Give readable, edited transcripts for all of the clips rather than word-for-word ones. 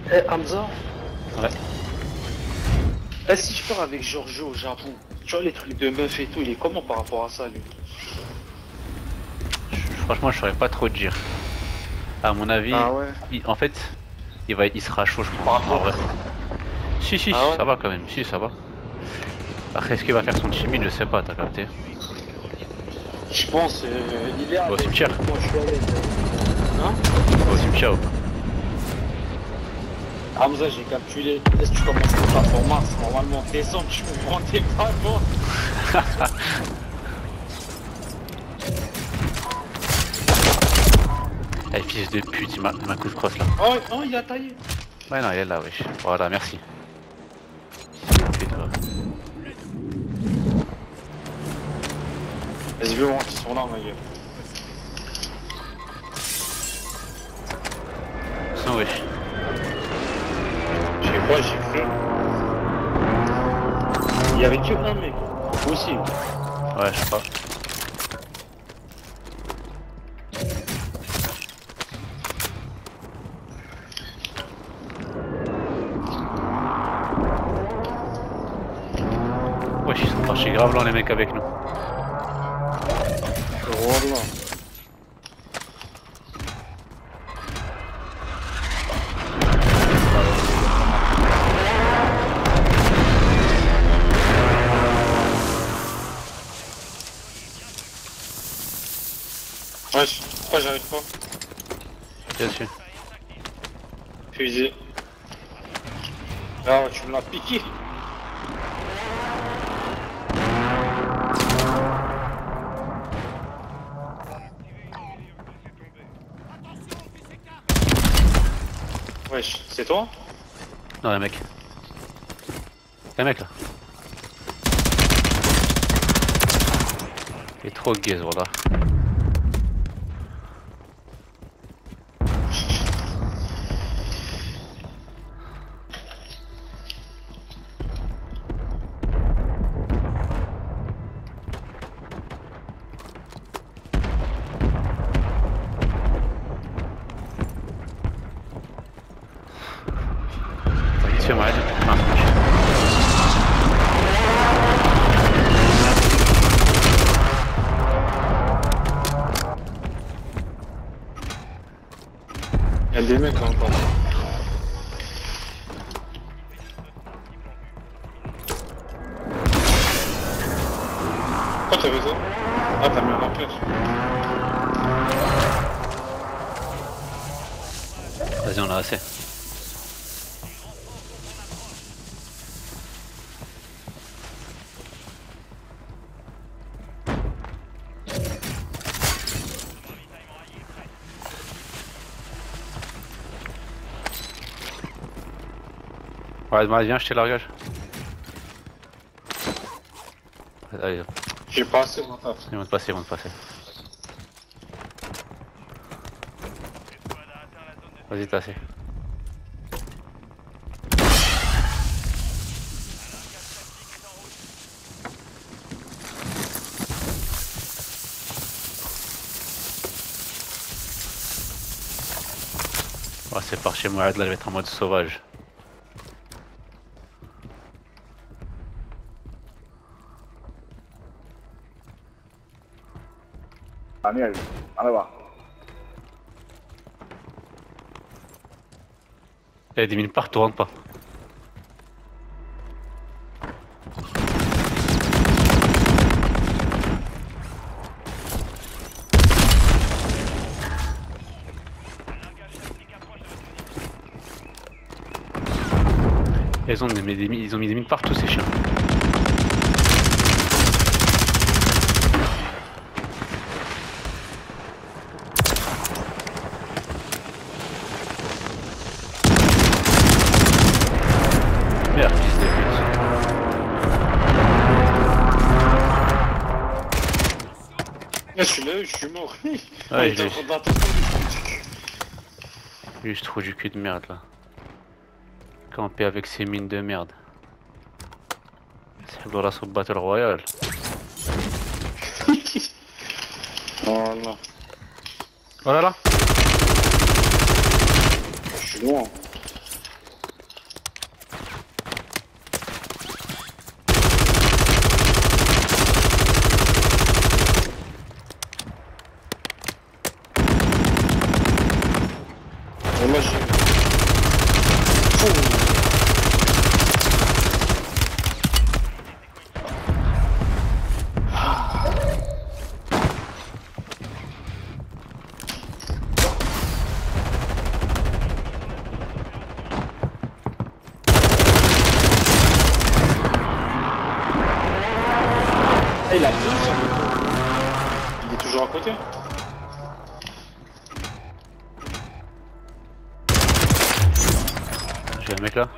Eh Hamza, Ouais. si je pars avec Giorgio au Japon, tu vois les trucs de meuf et tout, il est comment par rapport à ça lui? Franchement, je saurais pas trop te dire. À mon avis, Ah ouais. en fait, il sera chaud, je Par pense. En rapport. vrai. Si, si, Ah ouais. ça va quand même. Si, ça va. Après, est-ce qu'il va faire son timide? Je sais pas, t'as capté. Je pense, il est Au avec, cimetière. moi je suis avec. Hein? Au cimetière ou pas? Hamza, j'ai calculé. Est-ce que tu commences le performance? Normalement, décembre, tu me prends tes ballons. Eh, fils de pute, il m'a coup de crosse là. Oh, oh, il a taillé. Ouais, non, il est là, wesh. Voilà, merci. Fils de pute, va. Vas-y, viens voir qu'ils sont là, ma gueule. Sans wesh. Je sais pas, j'ai cru. Il y avait que un mec. Moi aussi. Ouais, je crois. Wesh, ils sont partis grave loin les mecs avec nous. Voilà. Wesh, pourquoi j'arrive pas? Bien sûr. Fusée. Ah, tu me l'as piqué. Wesh, c'est toi? Non, les mecs. Les mecs là. Il est trop gaze, voilà. Vas-y, suis-moi, allez. Il y a des mecs là encore. Pourquoi t'as fait ça? Ah, t'as mis un empêche. Vas-y, on a assez. Ouais, viens, je te largage. Allez, J'ai pas assez, mon taf. ils vont te passer, ils vont te passer. Vas-y, t'as assez. Ouais, c'est par chez moi, là, je vais être en mode sauvage. Daniel, allez va. Il y a des mines partout, rentre pas. Ils ont mis des mines partout, ces chiens. Merde, fils de pute. Je suis là, je suis mort. Ouais, Il je est en l'ai. train d'attendre. Lui, je trouve du cul de merde là. Camper avec ses mines de merde. C'est le sur Battle Royale. Voilà. Oh là là. Je suis loin. Et moi j'ai... Ah, il a pris ça. Il est toujours à côté. J'ai un mec là.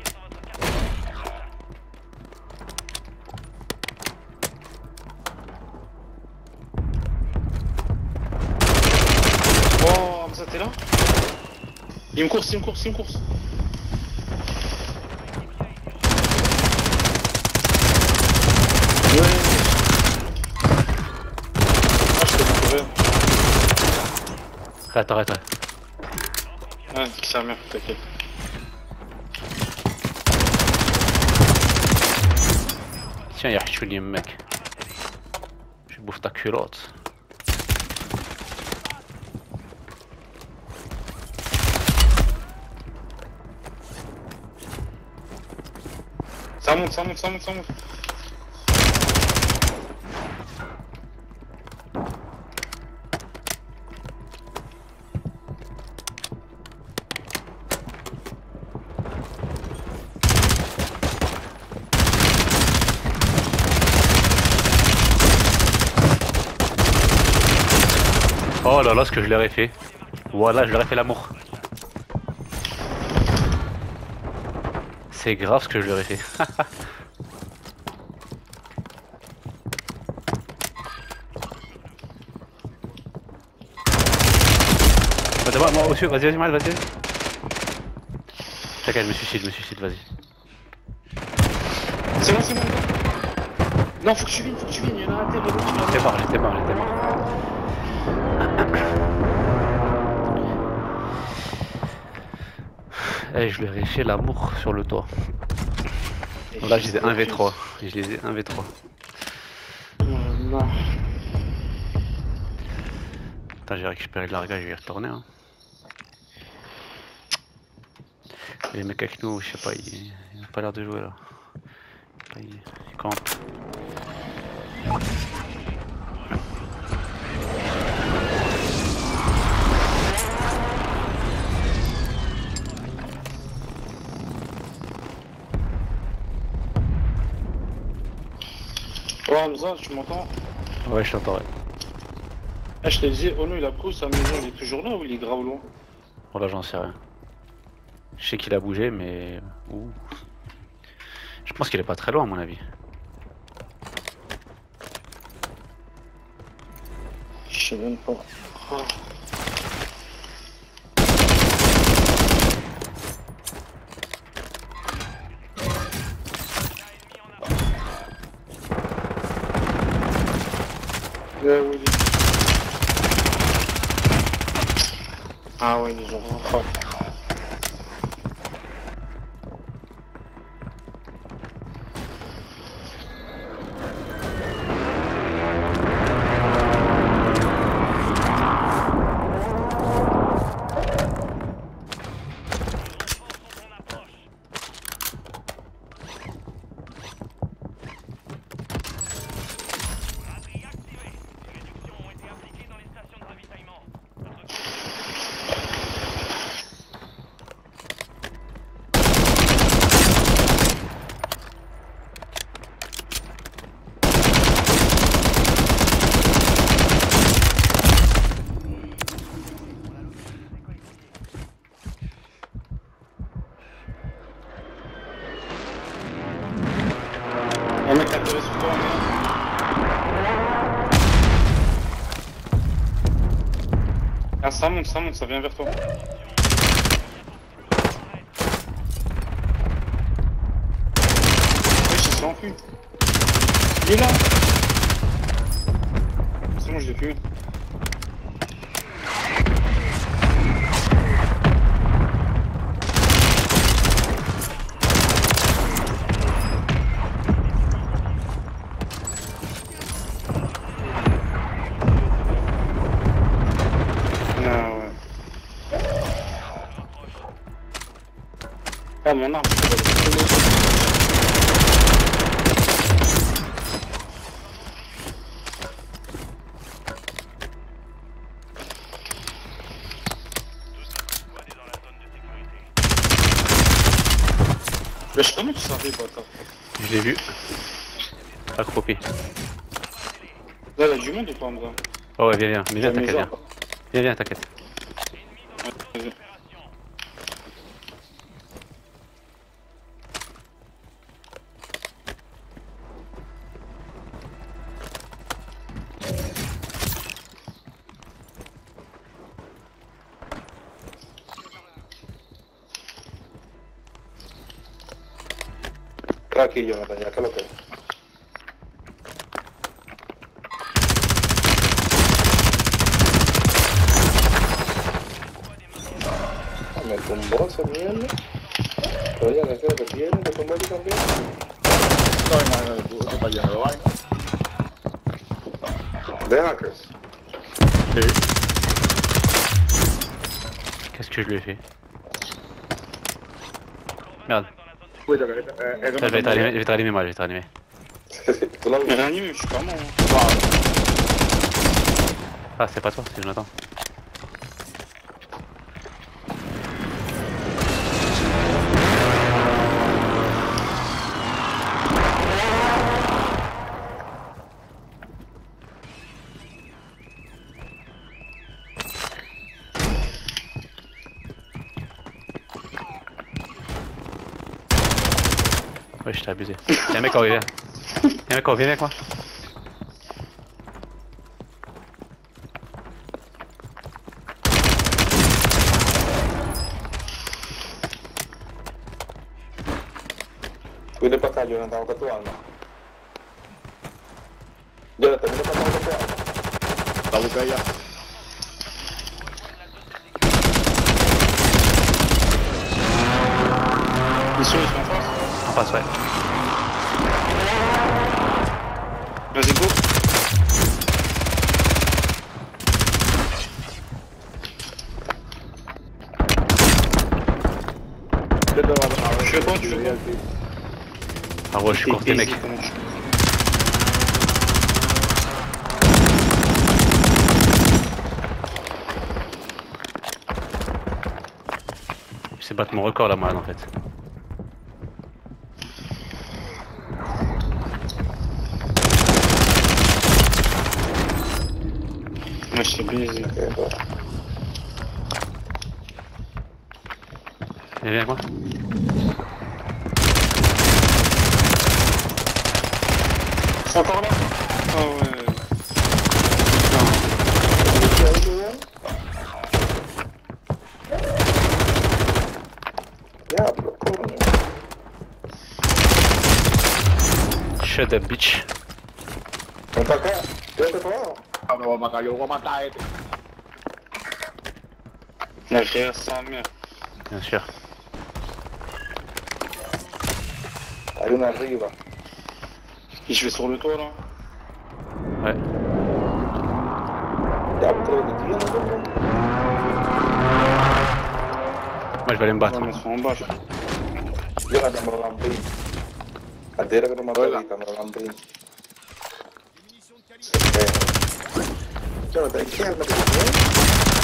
Oh, Hamza, t'es là? Il me course, il me course, il me course. Ouais. Ah, je peux pas courir. Arrête. Ouais, c'est sa mère, t'inquiète. Tiens, y'a Hchouli, mec. Je bouffe ta culotte. Ça monte, ça monte, ça monte, ça monte. Oh là là, ce que je leur ai fait. Voilà, je leur ai fait l'amour. C'est grave ce que je leur ai fait. Moi au-dessus, vas-y, mal, vas-y. T'inquiète, je me suicide, vas-y. C'est bon, c'est bon. Non, faut que tu viennes, il y en a un terre et l'autre, tu vas J'étais mort. Eh, je leur ai fait l'amour sur le toit. Là, je les ai 1v3. Non. Attends, j'ai récupéré de l'argent, je vais y retourner. Hein. Et les mecs avec nous, je sais pas, ils ont pas l'air de jouer là. Ils campent. Oh Hamza, tu m'entends? Ouais, je t'entends. Ouais. Ah, je te disais, Ono il a pris sa maison, il est toujours là ou il est grave loin? Bon, là, j'en sais rien. Je sais qu'il a bougé, mais. Ouh. Je pense qu'il est pas très loin, à mon avis. Je sais même pas. Oh. Oui. Ah ouais, ils ont frappé. Un mec a tiré sur toi, Ah, ça monte, ça vient vers toi. Wesh, il s'est enfui. Il est là. C'est bon, je l'ai tué. Ah, mon arme. Mais je comment tu savais, bâtard? Je l'ai vu. Accroupi. Là, il y a du monde ou pas, Hamza? Oh ouais, viens, mais viens, J'ai mes t'inquiète, viens. armes. Viens, t'inquiète. Aquí, Jonathan, ya que lo tengo. Me tumbó esa mierda. Oye, ¿qué es lo que tiene? ¿Te tumbó a ti también? No, imagínate, tú estás lleno de vaina. ¿De hackers? Qu'est-ce que je lui ai fait? Merde. Cuida, que Ça, je vais te rallumer moi, je vais te rallumer. tú la Mais réanime, je suis pas mort. Ah, c'est pas toi, c'est Jonathan. Ouais, je t'ai abusé. Y'a un mec en haut, viens. Y'a un mec en haut, viens avec moi. Cuida pra cá, Jonathan, com a tua arma. Jonathan, mira pra cá com a tua arma. Tá buscando já. Ils sont en face. En face, ouais. Vas-y, go. Je fais pas, tu fais pas. Ah ouais, je suis courté, mec. Je sais battre mon record là, moi, en fait. Ouais, je t'ai baisé. Viens avec moi. C'est encore là? Ah ouais. Diablo, coño. Shut up, bitch. Ven pra cá. Vem pra lá. Ah, me vou matar, eu vou matar ele. Derrière sa mère. Bien sûr. Hay una arriba. Et je vais sur le toit là. Ouais. Diablo, creo que tiene, loco. Moi, je vais aller me battre. Ouais, mais ils sont en bas. Jonathan, me lo lampí. Altera que no mató ahorita, me lo lampí. Jonathan, ¿qué arma que tienes?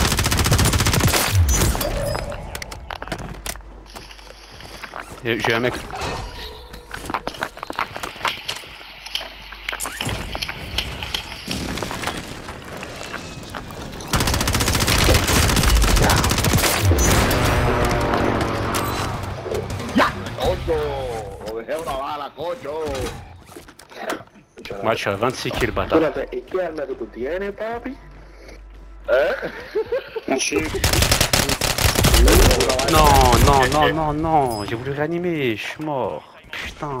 J'ai un mec. Lo dejé una bala, cocho. Moi, je suis à 26 kills, bâtard. Jonathan, ¿y qué arma que tú tienes, papi? ¿Eh? Mon chien. Non, non, non, non, non. J'ai voulu réanimer, je suis mort. Putain.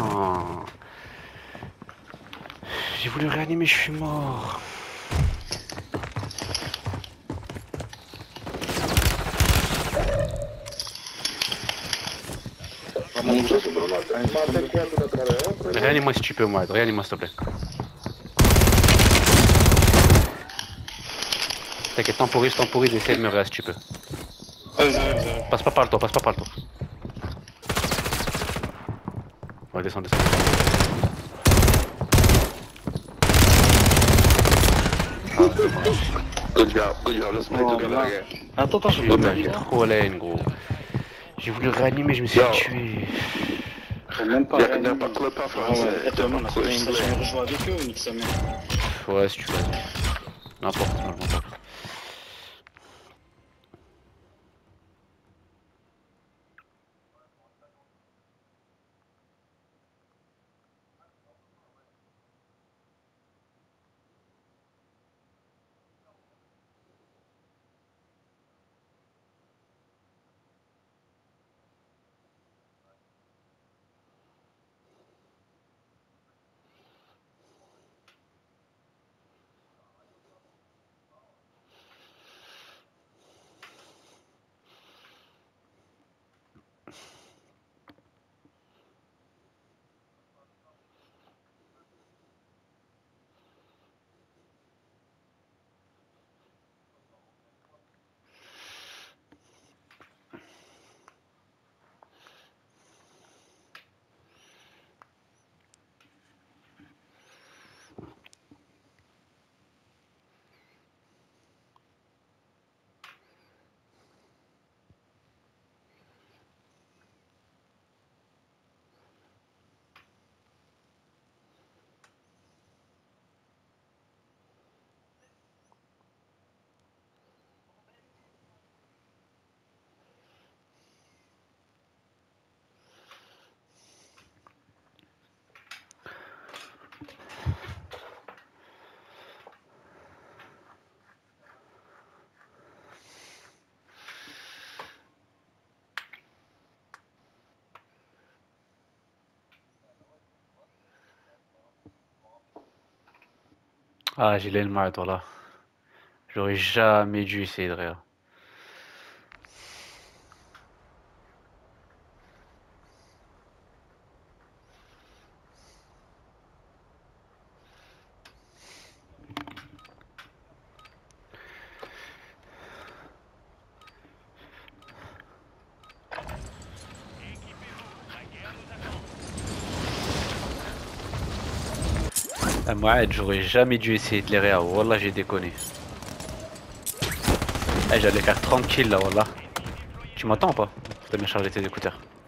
J'ai voulu réanimer, je suis mort. Réanime-moi si tu peux, moi. Réanime-moi s'il te plaît. T'inquiète, temporise, essaie de me réa si tu peux. Vas-y, vas-y. Passe pas par le toit, passe pas par le toit. Ouais, descends, descends. Good job, let's play Oh, together là. again. Attends, je Putain, peux j'ai pas. trop la haine, gros. J'ai voulu réanimer, je me suis Yo. fait tuer. Faut même pas Y'a réanimer. pas que le pas Ah français. ouais, Y'a toi, pas on a que le fait une soleil. je rejoue avec eux, nique sa mère. Ouais, si tu veux. N'importe, moi je m'en tape. Ah, j'ai l'aile mal, toi là. J'aurais jamais dû essayer de rire. Ah, moi, j'aurais jamais dû essayer de les rire. Wallah, j'ai déconné. Eh, j'allais faire 30 kills là, wallah. Tu m'entends ou pas? Faut bien charger tes écouteurs.